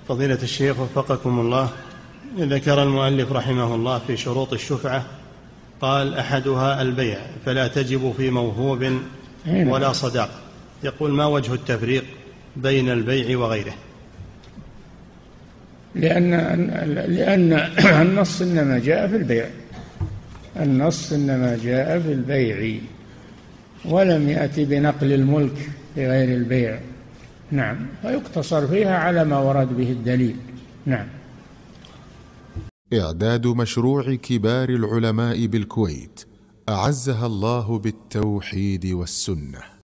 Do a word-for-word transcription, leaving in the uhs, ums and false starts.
فضيلة الشيخ وفقكم الله، ذكر المؤلف رحمه الله في شروط الشفعة قال أحدها البيع فلا تجب في موهوب ولا صداق. يقول ما وجه التفريق بين البيع وغيره؟ لأن لأن النص إنما جاء في البيع، النص إنما جاء في البيع ولم يأتي بنقل الملك لغير البيع. نعم، ويقتصر فيها على ما ورد به الدليل. نعم. إعداد مشروع كبار العلماء بالكويت أعزها الله بالتوحيد والسنة.